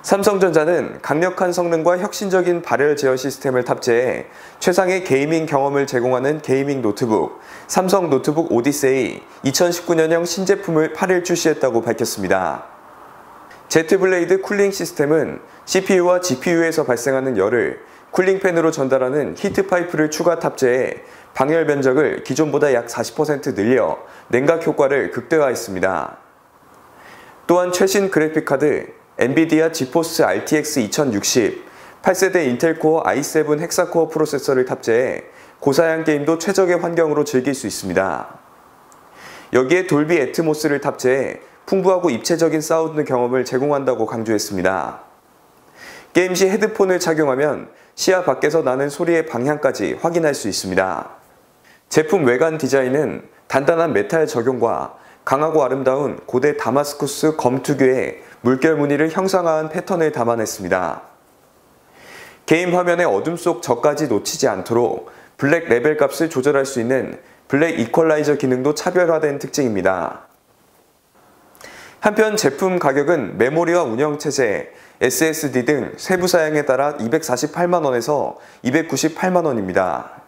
삼성전자는 강력한 성능과 혁신적인 발열 제어 시스템을 탑재해 최상의 게이밍 경험을 제공하는 게이밍 노트북 삼성 노트북 오디세이 2019년형 신제품을 8일 출시했다고 밝혔습니다. 제트블레이드 쿨링 시스템은 CPU와 GPU에서 발생하는 열을 쿨링팬으로 전달하는 히트파이프를 추가 탑재해 방열 면적을 기존보다 약 40% 늘려 냉각 효과를 극대화했습니다. 또한 최신 그래픽카드 엔비디아 지포스 RTX 2060, 8세대 인텔 코어 i7 헥사코어 프로세서를 탑재해 고사양 게임도 최적의 환경으로 즐길 수 있습니다. 여기에 돌비 애트모스를 탑재해 풍부하고 입체적인 사운드 경험을 제공한다고 강조했습니다. 게임 시 헤드폰을 착용하면 시야 밖에서 나는 소리의 방향까지 확인할 수 있습니다. 제품 외관 디자인은 단단한 메탈 적용과 강하고 아름다운 고대 다마스쿠스 검 특유의 물결 무늬를 형상화한 패턴을 담아냈습니다. 게임 화면의 어둠 속 적까지 놓치지 않도록 블랙 레벨 값을 조절할 수 있는 블랙 이퀄라이저 기능도 차별화된 특징입니다. 한편 제품 가격은 메모리와 운영체제, SSD 등 세부 사양에 따라 248만원에서 298만원입니다.